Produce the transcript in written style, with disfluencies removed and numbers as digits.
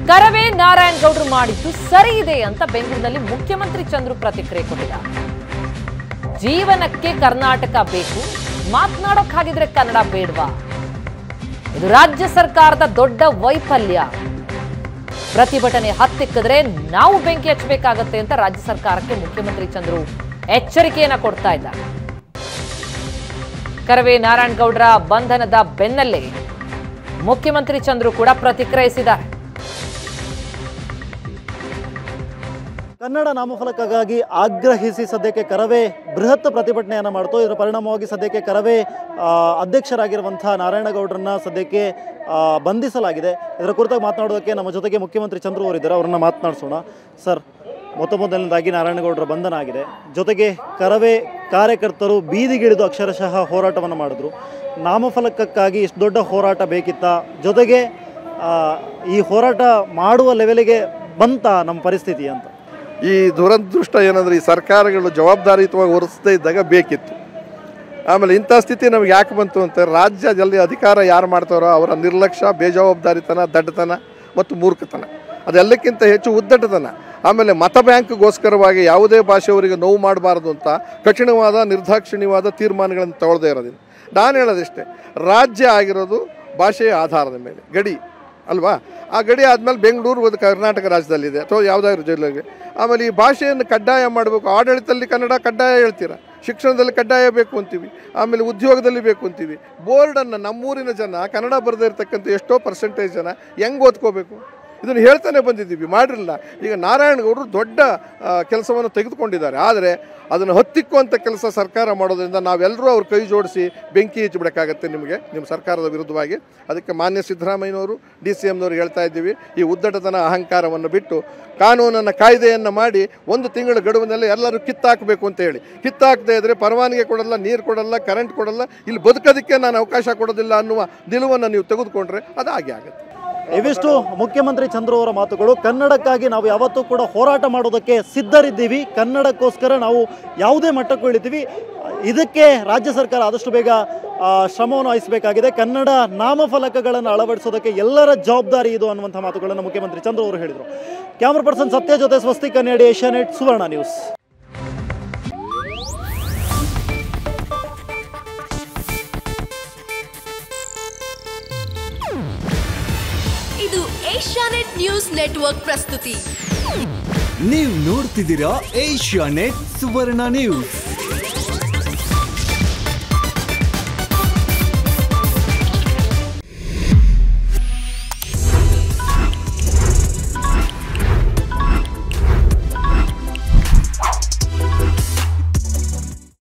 ಕರವೇ ನಾರಾಯಣಗೌಡರು ಮಾಡಿದ್ದು ಸರಿ ಇದೆ ಅಂತ ಬೆಂಗಳೂರಿನಲ್ಲಿ ಮುಖ್ಯಮಂತ್ರಿ ಚಂದ್ರು ಪ್ರತಿಕ್ರಿಯೆ ಕೊಟ್ಟಿದ್ದಾರೆ. ಜೀವನಕ್ಕೆ ಕರ್ನಾಟಕ ಬೇಕು, ಮಾತನಾಡೋಕ್ಕಾಗಿದ್ರೆ ಕನ್ನಡ ಬೇಡವಾ? ಇದು ರಾಜ್ಯ ಸರ್ಕಾರದ ದೊಡ್ಡ ವೈಫಲ್ಯ. ಪ್ರತಿಭಟನೆ ಹತ್ತಿಕ್ಕಿದ್ರೆ ನಾವು ಬೆಂಕಿ ಹಚ್ಚಬೇಕಾಗತ್ತೆ ಅಂತ ರಾಜ್ಯ ಸರ್ಕಾರಕ್ಕೆ ಮುಖ್ಯಮಂತ್ರಿ ಚಂದ್ರು ಎಚ್ಚರಿಕೆಯನ್ನ ಕೊಡ್ತಾ ಇದ್ದಾರೆ. ಕರವೇ ನಾರಾಯಣಗೌಡರ ಬಂಧನದ ಬೆನ್ನಲ್ಲೇ ಮುಖ್ಯಮಂತ್ರಿ ಚಂದ್ರು ಕೂಡ ಪ್ರತಿಕ್ರಿಯಿಸಿದ್ದಾರೆ. ಕನ್ನಡ ನಾಮಫಲಕಕ್ಕಾಗಿ ಆಗ್ರಹಿಸಿ ಸದ್ಯಕ್ಕೆ ಕರವೇ ಬೃಹತ್ ಪ್ರತಿಭಟನೆಯನ್ನು ಮಾಡ್ತು. ಇದರ ಪರಿಣಾಮವಾಗಿ ಸದ್ಯಕ್ಕೆ ಕರವೇ ಅಧ್ಯಕ್ಷರಾಗಿರುವಂತಹ ನಾರಾಯಣಗೌಡರನ್ನ ಸದ್ಯಕ್ಕೆ ಬಂಧಿಸಲಾಗಿದೆ. ಇದರ ಕುರಿತಾಗಿ ಮಾತನಾಡೋದಕ್ಕೆ ನಮ್ಮ ಜೊತೆಗೆ ಮುಖ್ಯಮಂತ್ರಿ ಚಂದ್ರು ಅವರಿದ್ದಾರೆ, ಅವರನ್ನ ಮಾತನಾಡಿಸೋಣ. ಸರ್, ಮೊದಲನೇದಾಗಿ ನಾರಾಯಣಗೌಡರ ಬಂಧನ ಆಗಿದೆ. ಜೊತೆಗೆ ಕರವೇ ಕಾರ್ಯಕರ್ತರು ಬೀದಿಗಿಳಿದು ಅಕ್ಷರಶಃ ಹೋರಾಟವನ್ನು ಮಾಡಿದ್ರು. ನಾಮಫಲಕಕ್ಕಾಗಿ ಇಷ್ಟು ದೊಡ್ಡ ಹೋರಾಟ ಬೇಕಿತ್ತ? ಜೊತೆಗೆ ಈ ಹೋರಾಟ ಮಾಡುವ ಲೆವೆಲಿಗೆ ಬಂತ ನಮ್ಮ ಪರಿಸ್ಥಿತಿ ಅಂತ? ಈ ದುರದೃಷ್ಟ ಏನಂದರೆ, ಈ ಸರ್ಕಾರಗಳು ಜವಾಬ್ದಾರಿಯುತವಾಗಿ ಹೊರಿಸದೇ ಇದ್ದಾಗ ಬೇಕಿತ್ತು. ಆಮೇಲೆ ಇಂಥ ಸ್ಥಿತಿ ನಮಗೆ ಯಾಕೆ ಬಂತು ಅಂತ, ರಾಜ್ಯದಲ್ಲಿ ಅಧಿಕಾರ ಯಾರು ಮಾಡ್ತಾರೋ ಅವರ ನಿರ್ಲಕ್ಷ್ಯ, ಬೇಜವಾಬ್ದಾರಿತನ, ದಡ್ಡತನ ಮತ್ತು ಮೂರ್ಖತನ, ಅದೆಲ್ಲಕ್ಕಿಂತ ಹೆಚ್ಚು ಉದ್ದಟತನ. ಆಮೇಲೆ ಮತ ಬ್ಯಾಂಕ್ಗೋಸ್ಕರವಾಗಿ ಯಾವುದೇ ಭಾಷೆಯವರಿಗೆ ನೋವು ಮಾಡಬಾರ್ದು ಅಂತ ಕಠಿಣವಾದ ನಿರ್ದಾಕ್ಷಿಣ್ಯವಾದ ತೀರ್ಮಾನಗಳನ್ನು ತಗೊಳ್ಳದೇ ಇರೋದಿಲ್ಲ. ನಾನು ಹೇಳೋದಿಷ್ಟೇ, ರಾಜ್ಯ ಆಗಿರೋದು ಭಾಷೆಯ ಆಧಾರದ ಮೇಲೆ, ಗಡಿ ಅಲ್ವಾ? ಆ ಗಡಿ ಆದಮೇಲೆ ಬೆಂಗಳೂರು ಒಂದು ಕರ್ನಾಟಕ ರಾಜ್ಯದಲ್ಲಿದೆ ಅಥವಾ ಯಾವುದಾದ್ರೂ ಜಿಲ್ಲೆಗೆ. ಆಮೇಲೆ ಈ ಭಾಷೆಯನ್ನು ಕಡ್ಡಾಯ ಮಾಡಬೇಕು. ಆಡಳಿತದಲ್ಲಿ ಕನ್ನಡ ಕಡ್ಡಾಯ ಹೇಳ್ತೀರಾ, ಶಿಕ್ಷಣದಲ್ಲಿ ಕಡ್ಡಾಯ ಬೇಕು ಅಂತೀವಿ, ಆಮೇಲೆ ಉದ್ಯೋಗದಲ್ಲಿ ಬೇಕು ಅಂತೀವಿ. ಬೋರ್ಡನ್ನು ನಮ್ಮೂರಿನ ಜನ ಕನ್ನಡ ಬರದೇ ಇರತಕ್ಕಂಥ ಎಷ್ಟೋ ಪರ್ಸೆಂಟೇಜ್ ಜನ ಹೆಂಗೆ ಓದ್ಕೋಬೇಕು? ಇದನ್ನು ಹೇಳ್ತಾನೆ ಬಂದಿದ್ದೀವಿ, ಮಾಡಿರಲಿಲ್ಲ. ಈಗ ನಾರಾಯಣಗೌಡರು ದೊಡ್ಡ ಕೆಲಸವನ್ನು ತೆಗೆದುಕೊಂಡಿದ್ದಾರೆ. ಆದರೆ ಅದನ್ನು ಹತ್ತಿಕ್ಕುವಂಥ ಕೆಲಸ ಸರ್ಕಾರ ಮಾಡೋದ್ರಿಂದ ನಾವೆಲ್ಲರೂ ಅವ್ರ ಕೈ ಜೋಡಿಸಿ ಬೆಂಕಿ ಹಚ್ಚಿಬಿಡೋಕ್ಕಾಗತ್ತೆ ನಿಮ್ಮ ಸರ್ಕಾರದ ವಿರುದ್ಧವಾಗಿ. ಅದಕ್ಕೆ ಮಾನ್ಯ ಸಿದ್ದರಾಮಯ್ಯನವರು, DCMನವರು ಹೇಳ್ತಾ ಇದ್ದೀವಿ, ಈ ಉದ್ದಟತನ ಅಹಂಕಾರವನ್ನು ಬಿಟ್ಟು ಕಾನೂನನ್ನು, ಕಾಯ್ದೆಯನ್ನು ಮಾಡಿ 1 ತಿಂಗಳ ಗಡುವಿನಲ್ಲಿ ಎಲ್ಲರೂ ಕಿತ್ತಾಕಬೇಕು ಅಂತ ಹೇಳಿ. ಕಿತ್ತಾಕದೇ ಇದ್ದರೆ ಪರವಾನಗಿ ಕೊಡಲ್ಲ, ನೀರು ಕೊಡಲ್ಲ, ಕರೆಂಟ್ ಕೊಡಲ್ಲ, ಇಲ್ಲಿ ಬದುಕೋದಕ್ಕೆ ನಾನು ಅವಕಾಶ ಕೊಡೋದಿಲ್ಲ ಅನ್ನುವ ನಿಲುವನ್ನು ನೀವು ತೆಗೆದುಕೊಂಡ್ರೆ ಅದು ಹಾಗೆ ಆಗುತ್ತೆ. ಇವಿಷ್ಟು ಮುಖ್ಯಮಂತ್ರಿ ಚಂದ್ರು ಅವರ ಮಾತುಗಳು. ಕನ್ನಡಕ್ಕಾಗಿ ನಾವು ಯಾವತ್ತೂ ಕೂಡ ಹೋರಾಟ ಮಾಡೋದಕ್ಕೆ ಸಿದ್ಧರಿದ್ದೀವಿ, ಕನ್ನಡಕ್ಕೋಸ್ಕರ ನಾವು ಯಾವುದೇ ಮಟ್ಟಕ್ಕೂ ಇಳಿತೀವಿ. ಇದಕ್ಕೆ ರಾಜ್ಯ ಸರ್ಕಾರ ಆದಷ್ಟು ಬೇಗ ಶ್ರಮವನ್ನು ವಹಿಸಬೇಕಾಗಿದೆ. ಕನ್ನಡ ನಾಮಫಲಕಗಳನ್ನು ಅಳವಡಿಸೋದಕ್ಕೆ ಎಲ್ಲರ ಜವಾಬ್ದಾರಿ ಇದು ಅನ್ನುವಂಥ ಮಾತುಗಳನ್ನು ಮುಖ್ಯಮಂತ್ರಿ ಚಂದ್ರು ಅವರು ಹೇಳಿದರು. ಕ್ಯಾಮರಾ ಪರ್ಸನ್ ಸತ್ಯ ಜೊತೆ ಸ್ವಸ್ತಿಕ್ ಕನ್ನಡಿ, ಏಷ್ಯಾನೆಟ್ ಸುವರ್ಣ ನ್ಯೂಸ್. ಇದು ಏಷ್ಯಾನೆಟ್ ನ್ಯೂಸ್ ನೆಟ್ವರ್ಕ್ ಪ್ರಸ್ತುತಿ. ನೀವು ನೋಡ್ತಿದ್ದೀರಾ ಏಷ್ಯಾನೆಟ್ ಸುವರ್ಣ ನ್ಯೂಸ್.